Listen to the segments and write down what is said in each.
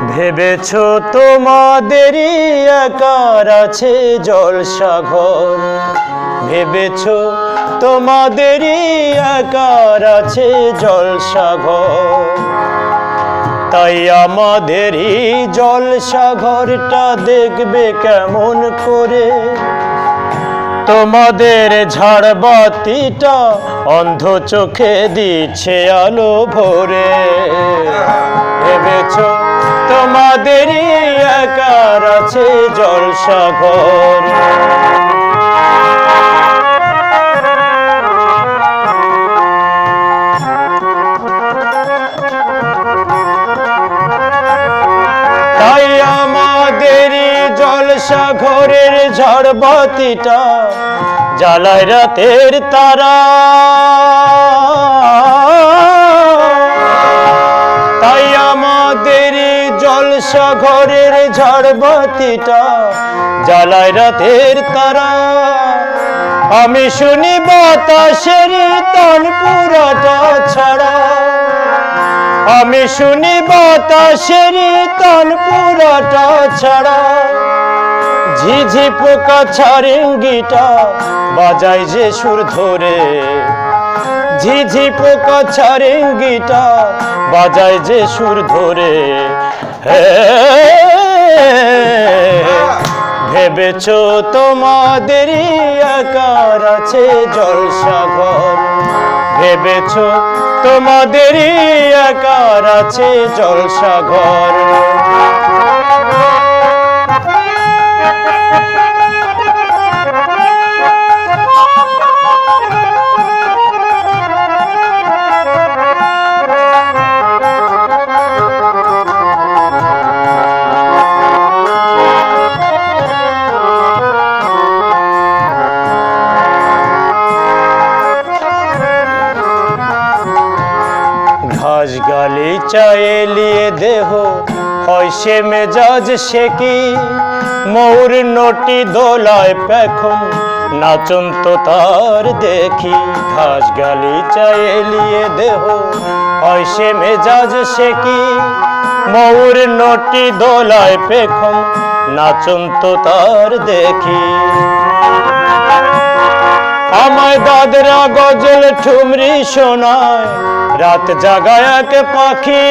ভেবেছো তোমাদেরই একার আছে জলসাঘর, ভেবেছো তোমাদেরই একার আছে জলসাঘর। তাই আমাদেরই জলসাঘরটা দেখবে কেমন করে, তোমাদের ঝাড়বাতিটা অন্ধ চোখে দিচ্ছে আলো ভরে। ভেবেছো তোমাদেরই একার আছে জলসাঘর। তাই আমাদেরই জলসাঘরের ঝাড়বাতিটা জ্বালায় রাতের তারা। তাই আমাদেরই জলসাঘরের ঝাড়বাতিটা জ্বালায় রাতের তারা। আমি শুনি বাতাসের তান পুরাটা ছাড়া, আমি শুনি বাতাসের তান পুরাটা ছাড়া। ঝিঝি পোকা ছারেঙ্গিটা বাজায় যে সুর ধরে, ঝিঝি পোকা ছারেঙ্গিটা বাজায় যে সুর ধরে। ভেবেছো তোমাদেরই একার আছে জলসাঘর, ভেবেছো তোমাদেরই একার আছে জলসাঘর। ঘাস গালিচায় লিয়ে দেহ হয় সে মেজাজ সে কি, মৌর নটি দোলায় পেখম নাচন তো তার দেখি। ঘাস গালিচায় লিয়ে দেহ হয় সে মেজাজ সে কি, মৌর নটি দোলায় পেখম নাচন তো তার দেখি। আমায় দাদরা গজল ঠুমরি শোনায় রাত জাগায় এক পাখি।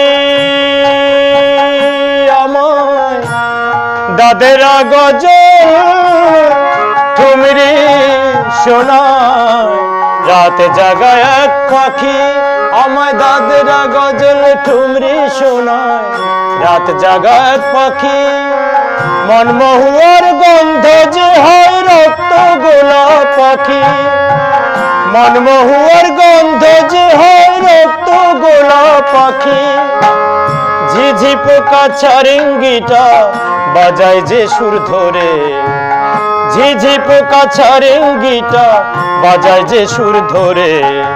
আমায় দাদেরা গজল ঠুমরি শোনায় রাত জাগায় এক পাখি। আমায় দাদেরা গজল ঠুমরি শোনায় রাত জাগায় এক পাখি। মনমহুয়ার গন্ধ যে হয় রক্ত গোলাপ পাখি, মনমহুয়ার গন্ধ যে হয় রক্ত গোলাপ পাখি। ঝিঝি পোকা ছারেঙ্গিটা বাজায় যে সুর ধরে, ঝিঝি পোকা ছারেঙ্গিটা বাজায় যে সুর ধরে।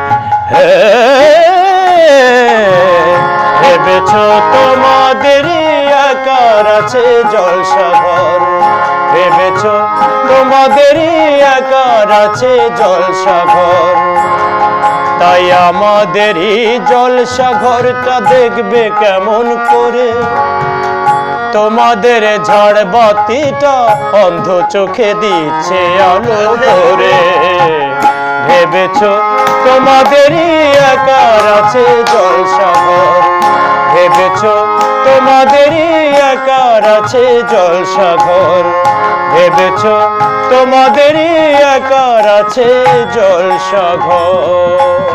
ভেবেছো তোমাদেরই একার আছে জলসাঘর, ভেবেছো তোমাদেরই একার আছে জলসাঘর। তাই আমাদেরই জলসাঘরটা দেখবে কেমন করে, তোমাদের ঝাড়বাতিটা অন্ধ চোখে দিচ্ছে আলো ভরে। ভেবেছো তোমাদেরই একার আছে জলসাঘর, ভেবেছো তোমাদেরই একার আছে জলসাঘর, ভেবেছো তোমাদেরই একার আছে জলসাঘর।